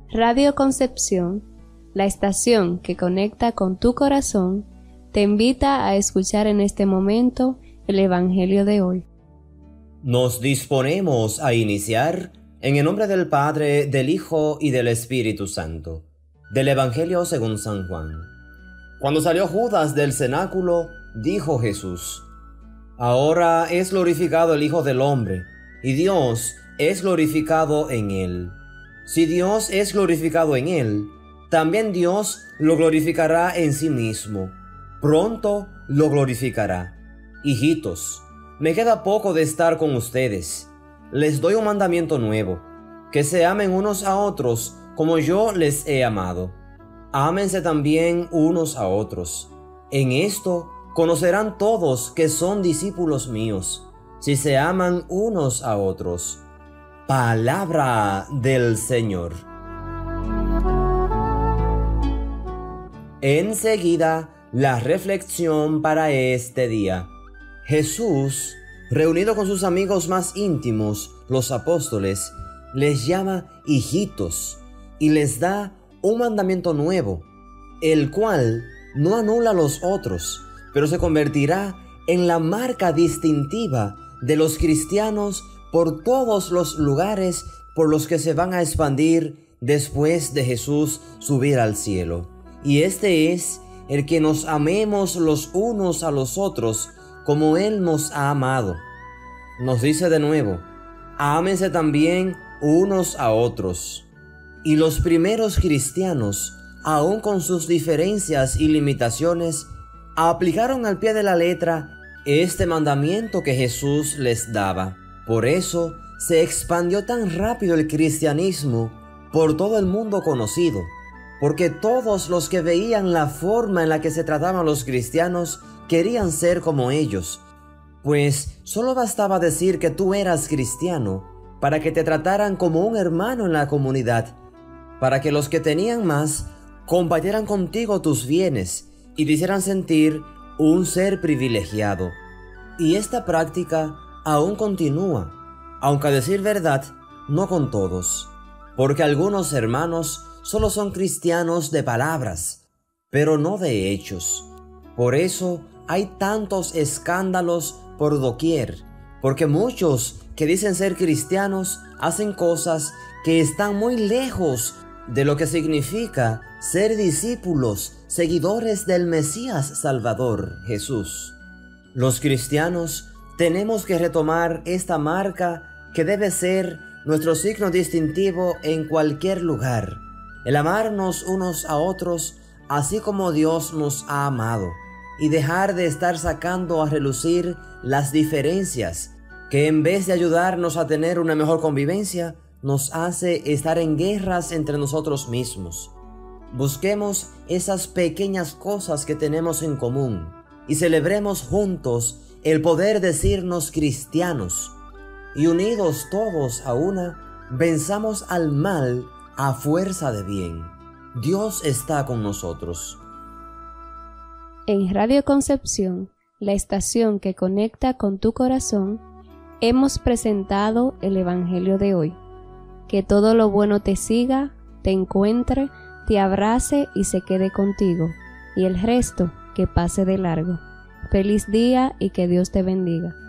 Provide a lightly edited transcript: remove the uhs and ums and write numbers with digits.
Radio Concepción, la estación que conecta con tu corazón, te invita a escuchar en este momento el Evangelio de hoy. Nos disponemos a iniciar en el nombre del Padre, del Hijo y del Espíritu Santo, del Evangelio según San Juan. Cuando salió Judas del cenáculo, dijo Jesús: Ahora es glorificado el Hijo del Hombre, y Dios es glorificado en él. Si Dios es glorificado en él, también Dios lo glorificará en sí mismo. Pronto lo glorificará. Hijitos, me queda poco de estar con ustedes. Les doy un mandamiento nuevo: que se amen unos a otros como yo les he amado. Ámense también unos a otros. En esto conocerán todos que son discípulos míos, si se aman unos a otros. Palabra del Señor. Enseguida, la reflexión para este día. Jesús, reunido con sus amigos más íntimos, los apóstoles, les llama hijitos y les da un mandamiento nuevo, el cual no anula los otros, pero se convertirá en la marca distintiva de los cristianos por todos los lugares por los que se van a expandir después de Jesús subir al cielo. Y este es el que nos amemos los unos a los otros como Él nos ha amado. Nos dice de nuevo: ámense también unos a otros. Y los primeros cristianos, aun con sus diferencias y limitaciones, aplicaron al pie de la letra este mandamiento que Jesús les daba. Por eso se expandió tan rápido el cristianismo por todo el mundo conocido, porque todos los que veían la forma en la que se trataban los cristianos querían ser como ellos, pues solo bastaba decir que tú eras cristiano para que te trataran como un hermano en la comunidad, para que los que tenían más compartieran contigo tus bienes y te hicieran sentir un ser privilegiado. Y esta práctica aún continúa, aunque a decir verdad, no con todos, porque algunos hermanos solo son cristianos de palabras, pero no de hechos. Por eso hay tantos escándalos por doquier, porque muchos que dicen ser cristianos hacen cosas que están muy lejos de lo que significa ser discípulos, seguidores del Mesías Salvador, Jesús. Los cristianos tenemos que retomar esta marca que debe ser nuestro signo distintivo en cualquier lugar: el amarnos unos a otros así como Dios nos ha amado, y dejar de estar sacando a relucir las diferencias que, en vez de ayudarnos a tener una mejor convivencia, nos hace estar en guerras entre nosotros mismos. Busquemos esas pequeñas cosas que tenemos en común y celebremos juntos el poder decirnos cristianos, y unidos todos a una, venzamos al mal a fuerza de bien. Dios está con nosotros. En Radio Concepción, la estación que conecta con tu corazón, hemos presentado el Evangelio de hoy. Que todo lo bueno te siga, te encuentre, te abrace y se quede contigo, y el resto que pase de largo. Feliz día y que Dios te bendiga.